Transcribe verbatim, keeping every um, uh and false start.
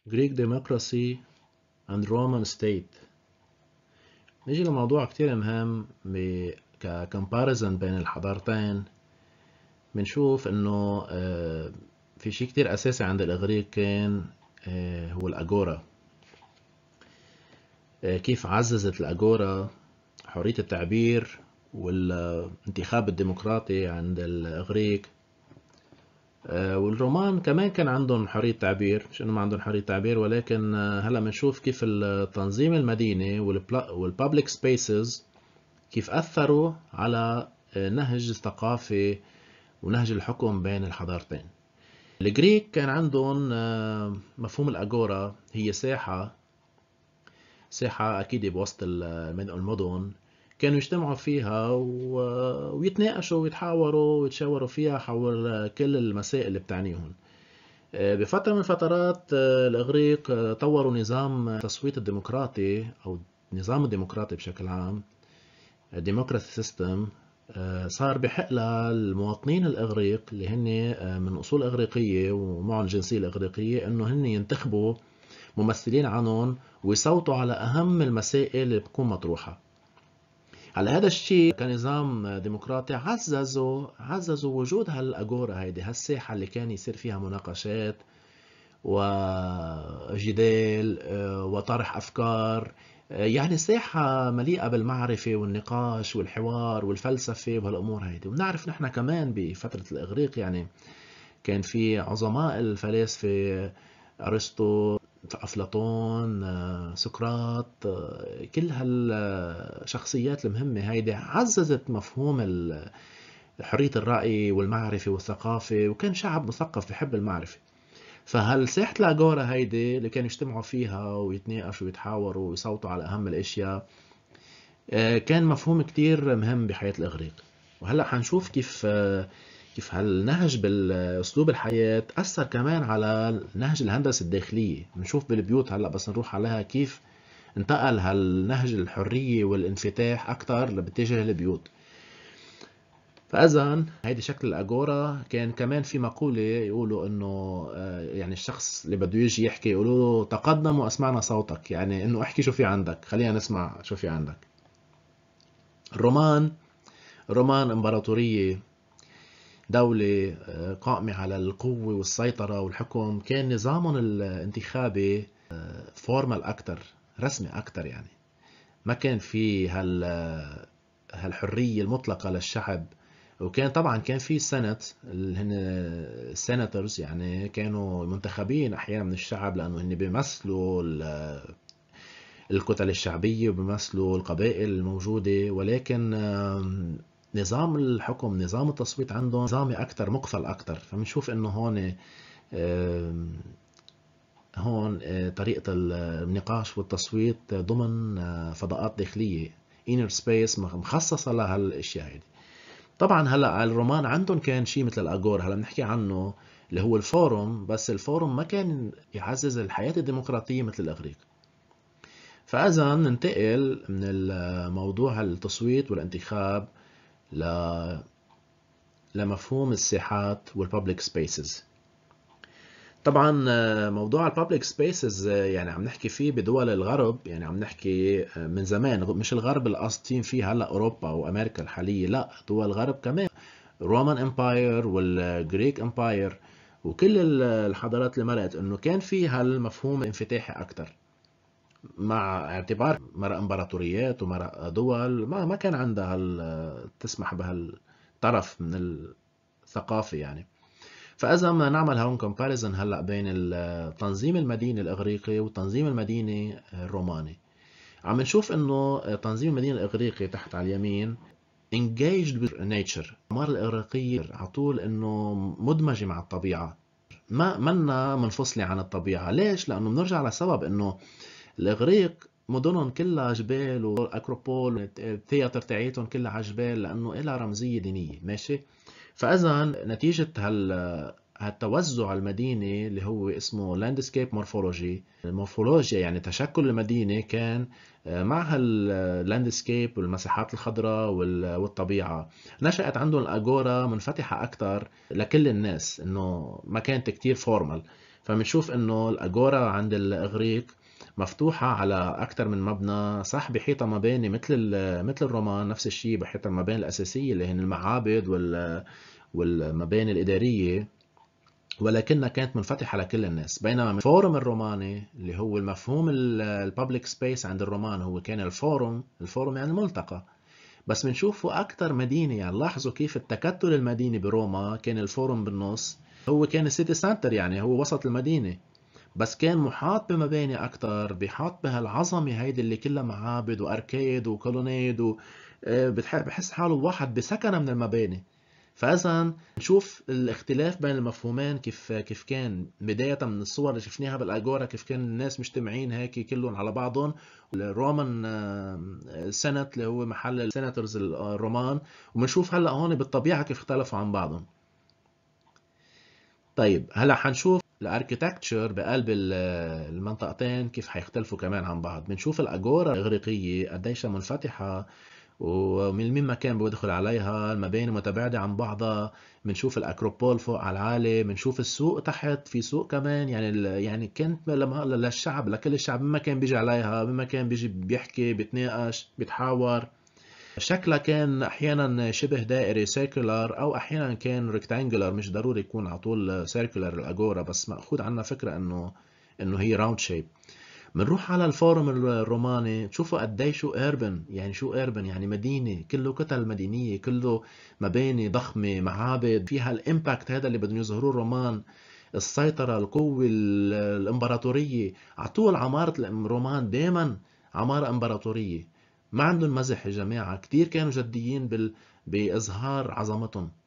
Greek democracy and Roman state. نيجي لموضوع كتير مهم ككمباريزن بين الحضارتين. بنشوف انه في شيء كتير اساسي عند الاغريق كان هو الاجورا. كيف عززت الاجورا حرية التعبير والانتخاب الديمقراطي عند الاغريق. والرومان كمان كان عندهم حرية تعبير، مش انه ما عندهم حرية تعبير، ولكن هلا بنشوف كيف التنظيم المديني والبابليك سبيسز كيف اثروا على نهج الثقافة ونهج الحكم بين الحضارتين. الجريك كان عندهم مفهوم الأجورا، هي ساحة ساحة أكيد بوسط المدن كانوا يجتمعوا فيها ويتناقشوا ويتحاوروا ويتشاوروا فيها حول كل المسائل اللي بتعنيهم. بفترة من الفترات الإغريق طوروا نظام التصويت الديمقراطي أو نظام الديمقراطي بشكل عام، ديموكراسي سيستم. صار بحق للمواطنين الإغريق اللي هن من أصول إغريقية ومعهم الجنسية الإغريقية إنه هن ينتخبوا ممثلين عنهم ويصوتوا على أهم المسائل اللي بتكون مطروحة. على هذا الشيء كنظام ديمقراطي عززوا عززوا وجود هالأجورا، هيدي هالساحة اللي كان يصير فيها مناقشات وجدال وطرح أفكار، يعني ساحة مليئة بالمعرفة والنقاش والحوار والفلسفة وهالأمور هيدي. ونعرف نحن كمان بفترة الإغريق يعني كان في عظماء الفلاسفة، أرسطو، أفلاطون، سقراط، كل هالشخصيات المهمة هيدي عززت مفهوم حرية الرأي والمعرفة والثقافة، وكان شعب مثقف بحب المعرفة. فهالساحة الأجورا هيدي اللي كانوا يجتمعوا فيها ويتناقشوا ويتحاوروا ويصوتوا على أهم الأشياء كان مفهوم كتير مهم بحياة الإغريق. وهلأ حنشوف كيف كيف هالنهج بالأسلوب الحياة أثر كمان على نهج الهندسة الداخلية. بنشوف بالبيوت هلأ بس نروح عليها كيف انتقل هالنهج الحرية والانفتاح أكتر باتجاه البيوت. فاذا هيدي شكل الاجورا. كان كمان في مقوله يقولوا انه يعني الشخص اللي بده يجي يحكي يقولوا له تقدم واسمعنا صوتك، يعني انه احكي شو في عندك، خلينا نسمع شو في عندك. الرومان الرومان امبراطوريه، دولة قائمة على القوة والسيطرة والحكم. كان نظامهم الانتخابي فورمال أكتر، رسمي أكتر، يعني ما كان في هال هالحرية المطلقة للشعب. وكان طبعا كان في سنت اللي هن السيناتورز، يعني كانوا منتخبين احيانا من الشعب لانه هن بيمثلوا الكتل الشعبيه وبيمثلوا القبائل الموجوده. ولكن نظام الحكم، نظام التصويت عندهم نظامي اكثر، مقفل اكثر. فبنشوف انه هون هون طريقه النقاش والتصويت ضمن فضاءات داخليه، inner space مخصصه لهالاشياء هيدي. طبعا هلا الرومان عندهم كان شيء مثل الاجور هلا بنحكي عنه اللي هو الفورم، بس الفورم ما كان يعزز الحياة الديمقراطية مثل الاغريق. فاذا ننتقل من الموضوع التصويت والانتخاب ل لمفهوم الساحات والببليك سبيسز. طبعا موضوع الببليك سبيسز يعني عم نحكي فيه بدول الغرب، يعني عم نحكي من زمان، مش الغرب اللي قاصدين فيه هلا اوروبا وامريكا الحاليه، لا، دول الغرب كمان، رومان امباير والجريك امباير وكل الحضارات اللي مرقت، انه كان في هالمفهوم انفتاحي اكثر، مع اعتبار مرق امبراطوريات ومرق دول ما ما كان عندها هال تسمح بهالطرف من الثقافه يعني. فاذا بدنا نعمل هون كومباريزن هلا بين التنظيم المديني الاغريقي والتنظيم المديني الروماني، عم نشوف انه تنظيم المدينه الاغريقي تحت على اليمين engaged with nature. الأعمار الإغريقية على طول إنه مدمجة مع الطبيعة، ما منا منفصلة عن الطبيعة. ليش؟ لأنه بنرجع لسبب إنه الإغريق مدنهم كلها جبال والأكروبول، الثياتر تاعيتهم كلها على جبال لأنه إلها رمزية دينية، ماشي؟ فإذا نتيجة هال هالتوزع المديني اللي هو اسمه لاندسكيب مورفولوجي، المورفولوجيا يعني تشكل المدينة كان مع هاللاندسكيب والمساحات الخضراء والطبيعة. نشأت عندهم الأجورا منفتحة أكثر لكل الناس، إنه ما كانت كتير فورمال. فبنشوف انه الاجورا عند الاغريق مفتوحة على أكثر من مبنى، صح بحيطة مباني مثل مثل الرومان، نفس الشيء بحيطة المباني الأساسية اللي هن المعابد وال والمباني الإدارية، ولكنها كانت منفتحة لكل الناس. بينما الفورم الروماني اللي هو المفهوم البابليك سبيس عند الرومان هو كان الفورم، الفورم يعني الملتقى. بس بنشوفه أكثر مدينة، يعني لاحظوا كيف التكتل المديني بروما كان الفورم بالنص، هو كان السيتي سنتر، يعني هو وسط المدينة، بس كان محاط بمباني أكتر، بيحاط بهالعظمة هيدي اللي كلها معابد وأركيد وكولونيد و آه، بتح- بحس حاله الواحد بسكنة من المباني. فإذا نشوف الاختلاف بين المفهومين، كيف كيف كان بداية من الصور اللي شفناها بالأجورا، كيف كان الناس مجتمعين هيك كلهم على بعضهم. الرومان سنت اللي هو محل السيناتورز الرومان، وبنشوف هلا هون بالطبيعة كيف اختلفوا عن بعضهم. طيب هلا حنشوف الاركيتكتشر بقلب ال- المنطقتين كيف حيختلفوا كمان عن بعض. بنشوف الاجورا الاغريقيه قديش منفتحه، ومن مين ما كان بيدخل عليها، المباني متباعده عن بعضها. بنشوف الاكروبول فوق على العالي، بنشوف السوق تحت، في سوق كمان، يعني ال- يعني كانت لما للشعب، لكل الشعب، مما كان بيجي عليها، مما كان بيجي بيحكي بيتناقش بيتحاور. شكلها كان احيانا شبه دائري سيركولار، او احيانا كان ريكتانجولار، مش ضروري يكون على طول سيركولار الاجورا، بس ماخوذ عنا فكره انه انه هي راوند شيب. بنروح على الفورم الروماني، تشوفوا قديش شو ايربن، يعني شو ايربن يعني مدينه، كله كتل مدينيه، كله مباني ضخمه، معابد فيها الامباكت هذا اللي بدهم يظهروه الرومان، السيطره، القوه، ال- الامبراطوريه. على طول عماره الرومان دائما عماره امبراطوريه، ما عندهم مزح يا جماعه، كثير كانوا جديين بال... باظهار عظمتهم.